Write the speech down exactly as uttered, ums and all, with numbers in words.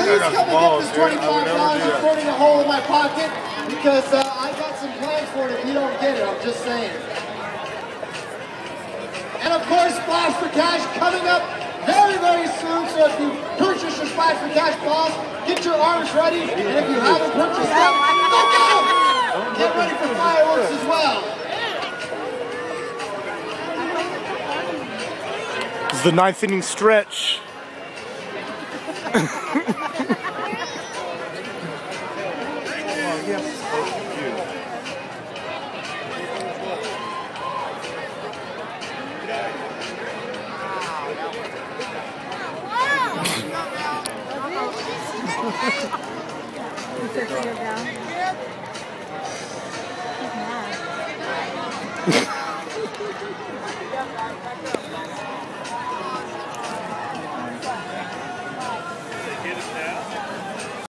who's coming to get this twenty-five dollars and burning a hole in my pocket? Because uh, I got some plans for it if you don't get it, I'm just saying. And of course, Splash for Cash coming up very, very soon. So if you purchase your Splash for Cash balls, get your arms ready. And if you haven't purchased them, look out! Get ready for fireworks as well. This is the ninth inning stretch. You took it down.